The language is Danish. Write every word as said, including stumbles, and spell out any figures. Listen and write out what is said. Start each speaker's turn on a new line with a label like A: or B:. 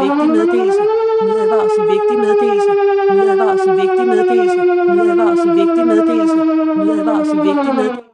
A: vigtig meddelelse. Ny advarsel vigtig meddelelse. Ny advarsel vigtig meddelelse. Ny advarsel vigtig meddelelse. Ny advarsel vigtig meddelelse.